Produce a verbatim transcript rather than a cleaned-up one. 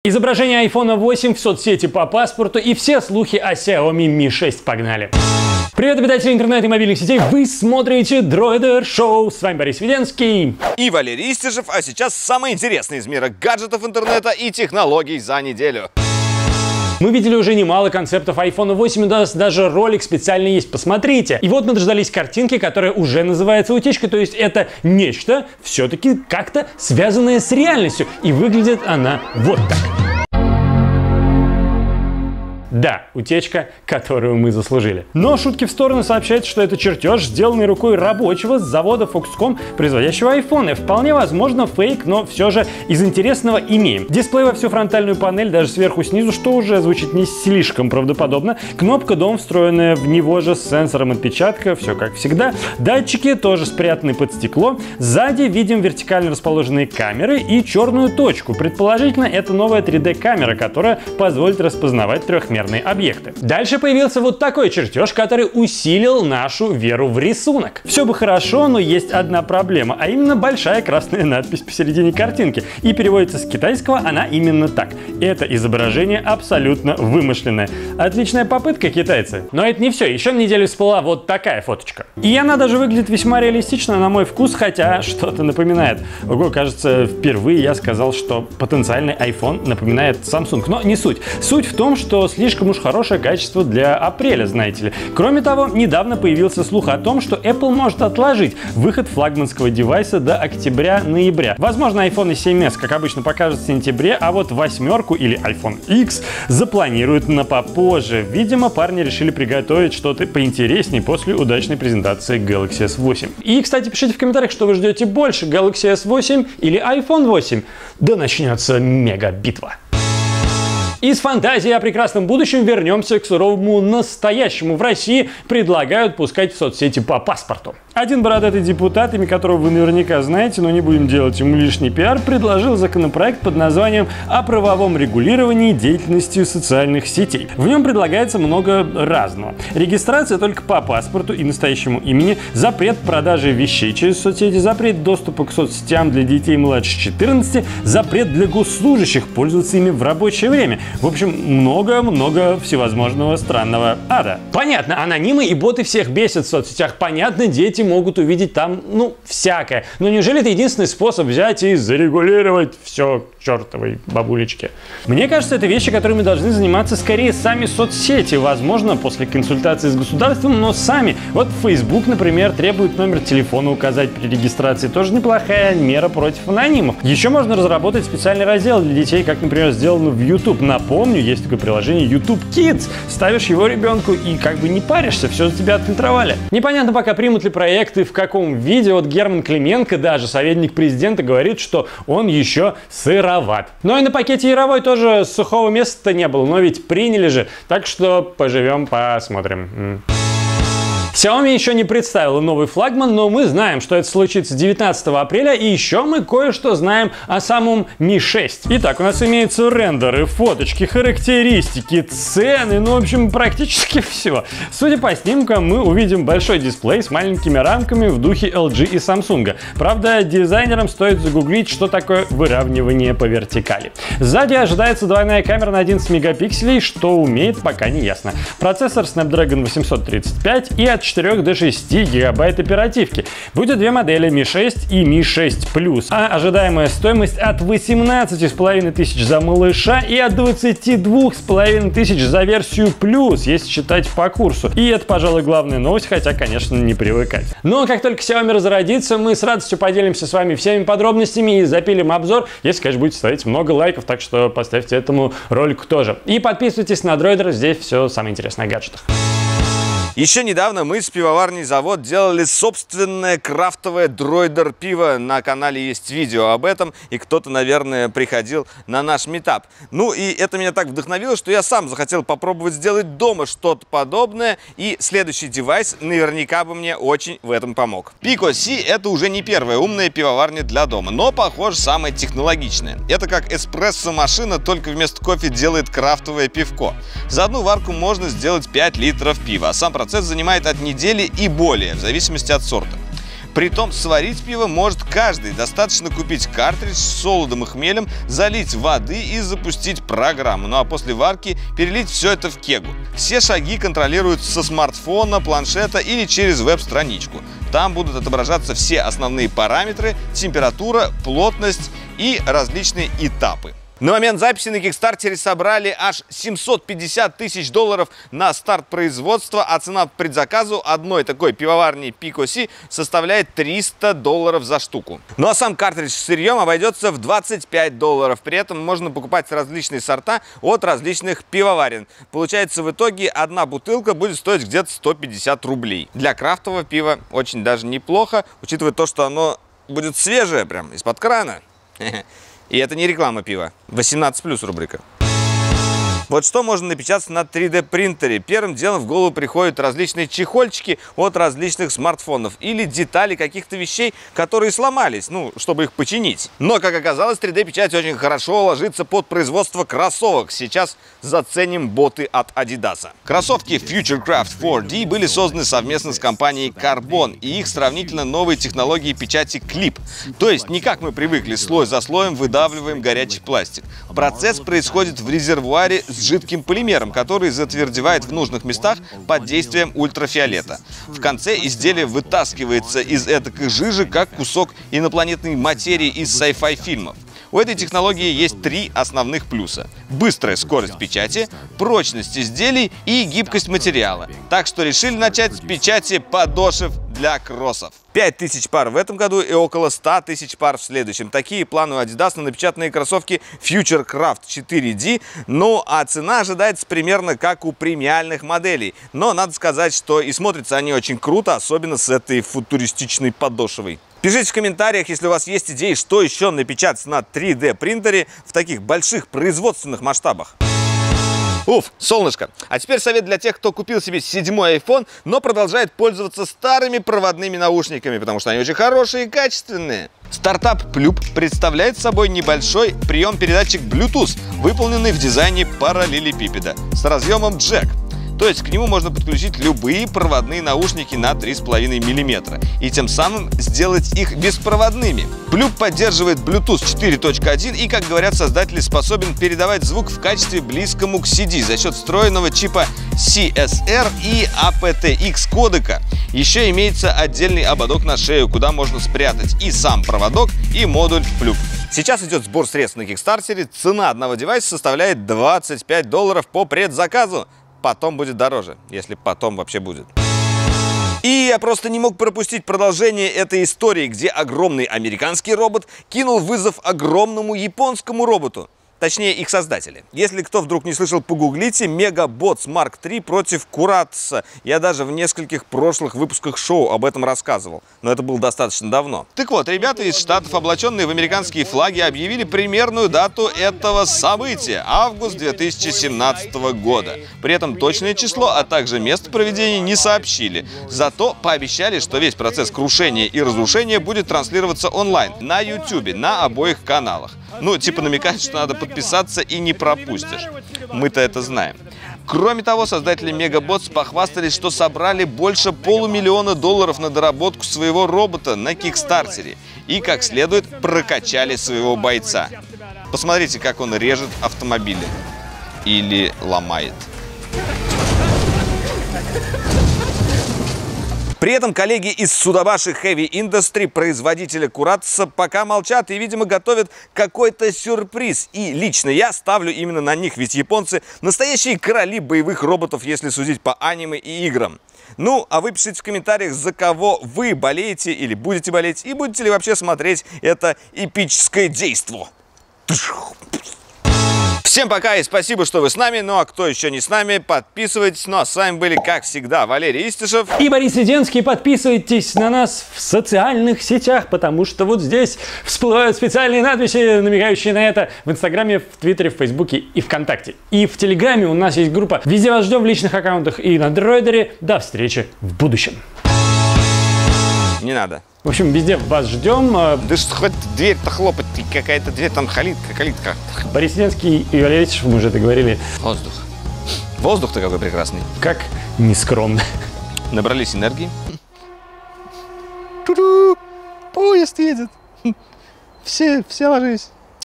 Изображение айфон восемь в соцсети по паспорту и все слухи о Xiaomi ми шесть. Погнали! Привет, обитатели интернета и мобильных сетей! Вы смотрите Droider Show. С вами Борис Веденский и Валерий Истишев. А сейчас самое интересное из мира гаджетов, интернета и технологий за неделю. Мы видели уже немало концептов айфон восемь, у нас даже ролик специально есть, посмотрите. И вот мы дождались картинки, которая уже называется утечкой, то есть это нечто все-таки как-то связанное с реальностью. И выглядит она вот так. Да, утечка, которую мы заслужили. Но шутки в сторону, сообщается, что это чертеж, сделанный рукой рабочего с завода Foxconn, производящего айфоны. Вполне возможно фейк, но все же из интересного имеем. Дисплей во всю фронтальную панель, даже сверху снизу, что уже звучит не слишком правдоподобно. Кнопка дом, встроенная в него же с сенсором отпечатка, все как всегда. Датчики тоже спрятаны под стекло. Сзади видим вертикально расположенные камеры и черную точку. Предположительно, это новая три дэ камера, которая позволит распознавать трехмерные объекты. Дальше появился вот такой чертеж, который усилил нашу веру в рисунок. Все бы хорошо, но есть одна проблема, а именно большая красная надпись посередине картинки. И переводится с китайского она именно так. Это изображение абсолютно вымышленное. Отличная попытка, китайцы. Но это не все. Еще на неделю всплыла вот такая фоточка. И она даже выглядит весьма реалистично на мой вкус, хотя что-то напоминает. Ого, кажется, впервые я сказал, что потенциальный iPhone напоминает Samsung. Но не суть. Суть в том, что слишком Слишком уж хорошее качество для апреля, знаете ли. Кроме того, недавно появился слух о том, что Apple может отложить выход флагманского девайса до октября-ноября. Возможно, iPhone семь эс, как обычно, покажет в сентябре, а вот восьмерку или iPhone X запланируют на попозже. Видимо, парни решили приготовить что-то поинтереснее после удачной презентации Galaxy эс восемь. И, кстати, пишите в комментариях, что вы ждете больше, Galaxy эс восемь или iPhone восемь. Да начнется мега-битва. Из фантазии о прекрасном будущем вернемся к суровому настоящему. В России предлагают пускать в соцсети по паспорту. Один бородатый депутат, имя которого вы наверняка знаете, но не будем делать ему лишний пиар, предложил законопроект под названием «О правовом регулировании деятельности социальных сетей». В нем предлагается много разного. Регистрация только по паспорту и настоящему имени, запрет продажи вещей через соцсети, запрет доступа к соцсетям для детей младше четырнадцати, запрет для госслужащих пользоваться ими в рабочее время. В общем, много-много всевозможного странного ада. Понятно, анонимы и боты всех бесят в соцсетях. Понятно, дети могут увидеть там, ну, всякое. Но неужели это единственный способ взять и зарегулировать все к чертовой бабулечке? Мне кажется, это вещи, которыми должны заниматься скорее сами соцсети. Возможно, после консультации с государством, но сами. Вот Facebook, например, требует номер телефона указать при регистрации. Тоже неплохая мера против анонимов. Еще можно разработать специальный раздел для детей, как, например, сделано в YouTube. Напомню, есть такое приложение YouTube Kids. Ставишь его ребенку и как бы не паришься, все за тебя отфильтровали. Непонятно пока, примут ли проект и в каком виде. Вот Герман Клименко, даже советник президента, говорит, что он еще сыроват. Но и на пакете Яровой тоже сухого места не было, но ведь приняли же. Так что поживем, посмотрим. Xiaomi еще не представила новый флагман, но мы знаем, что это случится девятнадцатого апреля, и еще мы кое-что знаем о самом ми шесть. Итак, у нас имеются рендеры, фоточки, характеристики, цены, ну, в общем, практически все. Судя по снимкам, мы увидим большой дисплей с маленькими рамками в духе эл джи и Samsung. Правда, дизайнерам стоит загуглить, что такое выравнивание по вертикали. Сзади ожидается двойная камера на одиннадцать мегапикселей, что умеет, пока не ясно. Процессор Snapdragon восемьсот тридцать пять и от четырёх до шести гигабайт оперативки. Будет две модели ми шесть и ми шесть плюс, а ожидаемая стоимость от восемнадцати с половиной тысяч за малыша и от двадцати двух с половиной тысяч за версию плюс, если считать по курсу. И это, пожалуй, главная новость, хотя, конечно, не привыкать. Но как только Xiaomi разродится, мы с радостью поделимся с вами всеми подробностями и запилим обзор, если, конечно, будете ставить много лайков, так что поставьте этому ролику тоже. И подписывайтесь на Droider, здесь все самое интересное о гаджетах. Еще недавно мы с пивоварней «Завод» делали собственное крафтовое Droider пиво. На канале есть видео об этом, и кто-то, наверное, приходил на наш митап. Ну и это меня так вдохновило, что я сам захотел попробовать сделать дома что-то подобное, и следующий девайс наверняка бы мне очень в этом помог. Pico Си – это уже не первая умная пивоварня для дома, но, похоже, самая технологичная. Это как эспрессо-машина, только вместо кофе делает крафтовое пивко. За одну варку можно сделать пять литров пива, а сам процесс занимает от недели и более, в зависимости от сорта. Притом сварить пиво может каждый. Достаточно купить картридж с солодом и хмелем, залить воды и запустить программу. Ну а после варки перелить все это в кегу. Все шаги контролируются со смартфона, планшета или через веб-страничку. Там будут отображаться все основные параметры, температура, плотность и различные этапы. На момент записи на Кикстартере собрали аж семьсот пятьдесят тысяч долларов на старт производства, а цена по предзаказу одной такой пивоварни Pico C составляет триста долларов за штуку. Ну а сам картридж с сырьем обойдется в двадцать пять долларов. При этом можно покупать различные сорта от различных пивоварен. Получается, в итоге одна бутылка будет стоить где-то сто пятьдесят рублей. Для крафтового пива очень даже неплохо, учитывая то, что оно будет свежее, прям из-под крана. И это не реклама пива. восемнадцать плюс рубрика. Вот что можно напечатать на три дэ принтере. Первым делом в голову приходят различные чехольчики от различных смартфонов или детали каких-то вещей, которые сломались, ну, чтобы их починить. Но, как оказалось, три дэ печать очень хорошо ложится под производство кроссовок. Сейчас заценим боты от Adidas. Кроссовки FutureCraft фор ди были созданы совместно с компанией Carbon и их сравнительно новые технологии печати Clip. То есть, не как мы привыкли, слой за слоем выдавливаем горячий пластик. Процесс происходит в резервуаре с жидким полимером, который затвердевает в нужных местах под действием ультрафиолета. В конце изделие вытаскивается из этой жижи, как кусок инопланетной материи из sci-fi фильмов. У этой технологии есть три основных плюса. Быстрая скорость печати, прочность изделий и гибкость материала. Так что решили начать с печати подошв для кроссов. пять тысяч пар в этом году и около ста тысяч пар в следующем. Такие планы у Adidas на напечатанные кроссовки FutureCraft четыре ди. Ну а цена ожидается примерно как у премиальных моделей. Но надо сказать, что и смотрятся они очень круто, особенно с этой футуристичной подошвой. Пишите в комментариях, если у вас есть идеи, что еще напечатать на три дэ принтере в таких больших производственных масштабах. Уф, солнышко. А теперь совет для тех, кто купил себе седьмой айфон, но продолжает пользоваться старыми проводными наушниками, потому что они очень хорошие и качественные. Стартап Plub представляет собой небольшой прием-передатчик Bluetooth, выполненный в дизайне параллелепипеда с разъемом джек. То есть к нему можно подключить любые проводные наушники на три с половиной миллиметра и тем самым сделать их беспроводными. Plub поддерживает Bluetooth четыре точка один и, как говорят создатели, способен передавать звук в качестве близкому к си ди за счет встроенного чипа си эс эр и эй пи ти экс кодека. Еще имеется отдельный ободок на шею, куда можно спрятать и сам проводок, и модуль Plub. Сейчас идет сбор средств на Кикстартере. Цена одного девайса составляет двадцать пять долларов по предзаказу. Потом будет дороже, если потом вообще будет. И я просто не мог пропустить продолжение этой истории, где огромный американский робот кинул вызов огромному японскому роботу. Точнее, их создатели. Если кто вдруг не слышал, погуглите Megabots марк три против Куратса. Я даже в нескольких прошлых выпусках шоу об этом рассказывал. Но это было достаточно давно. Так вот, ребята из Штатов, облаченные в американские флаги, объявили примерную дату этого события. Август две тысячи семнадцатого года. При этом точное число, а также место проведения не сообщили. Зато пообещали, что весь процесс крушения и разрушения будет транслироваться онлайн на YouTube, на обоих каналах. Ну, типа намекает, что надо подписаться и не пропустишь. Мы-то это знаем. Кроме того, создатели Megabots похвастались, что собрали больше полумиллиона долларов на доработку своего робота на Кикстартере и, как следует, прокачали своего бойца. Посмотрите, как он режет автомобили. Или ломает. При этом коллеги из Судабаши Heavy Industry, производителя Куратса, пока молчат и, видимо, готовят какой-то сюрприз. И лично я ставлю именно на них, ведь японцы настоящие короли боевых роботов, если судить по аниме и играм. Ну, а вы пишите в комментариях, за кого вы болеете или будете болеть, и будете ли вообще смотреть это эпическое действо. Всем пока и спасибо, что вы с нами. Ну а кто еще не с нами, подписывайтесь. Ну а с вами были, как всегда, Валерий Истишев и Борис Веденский. Подписывайтесь на нас в социальных сетях, потому что вот здесь всплывают специальные надписи, намекающие на это в Инстаграме, в Твиттере, в Фейсбуке и ВКонтакте. И в Телеграме у нас есть группа. Везде вас ждем в личных аккаунтах и на Дроидере. До встречи в будущем. Не надо. В общем, везде вас ждем. Да что хоть дверь-то хлопать, какая-то дверь, там калитка, калитка. Борис Веденский и Валерий Истишев, мы уже договорили. Воздух. Воздух-то какой прекрасный. Как нескромно. Набрались энергии. Ту-ду! поезд едет. Все, все ложись.